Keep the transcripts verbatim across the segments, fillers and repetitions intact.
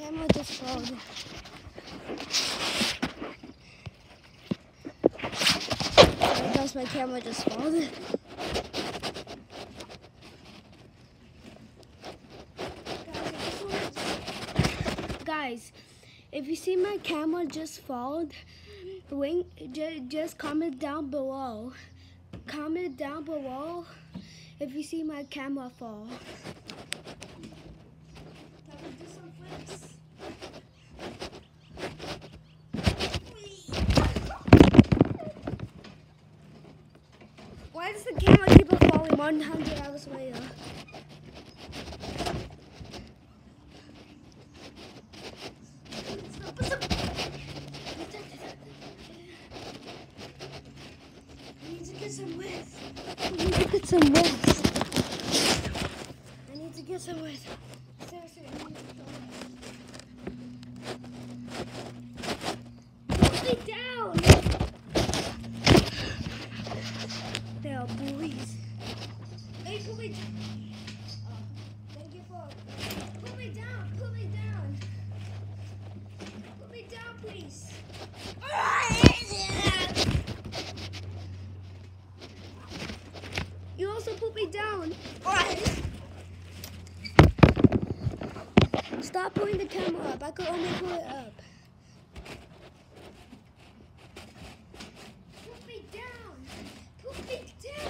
camera just folded. Sorry guys, my camera just folded. Guys, if you see my camera just fold, wink, just comment down below. Comment down below if you see my camera fall. Now we do some flips. Why does the camera keep on falling one hundred hours later? Some width. I need to get some width. I need to get some width. Seriously, I need to go. Put me down! They are bullies. Hey, put me down. Oh, thank you for. Put me down, put me down. Put me down, please. You also put me down. Stop pulling the camera up. I could only pull it up. Put me down. Put me down.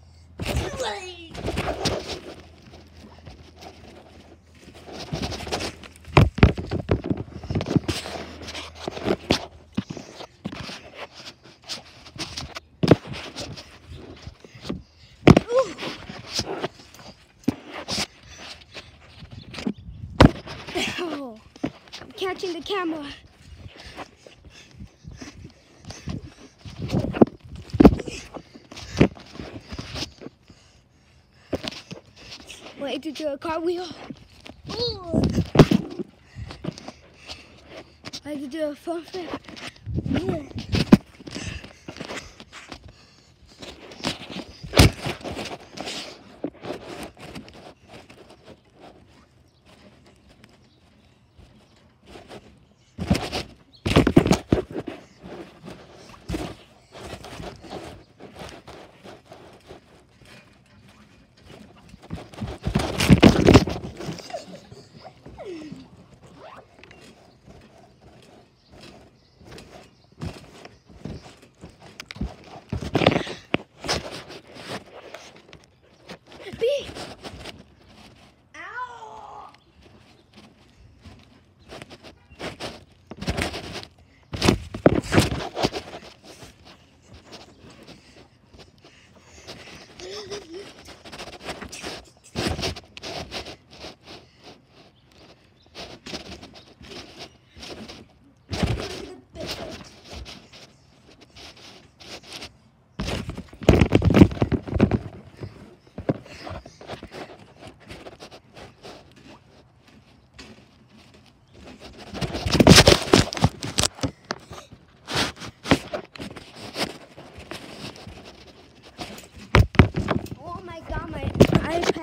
Oh, I'm catching the camera. Wait to do a cartwheel. Ooh. I had to do a front flip. Yeah. I